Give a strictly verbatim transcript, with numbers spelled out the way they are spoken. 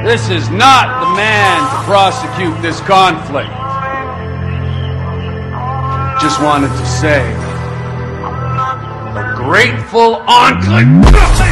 This is not the man to prosecute this conflict. Just wanted to say, a grateful enclave.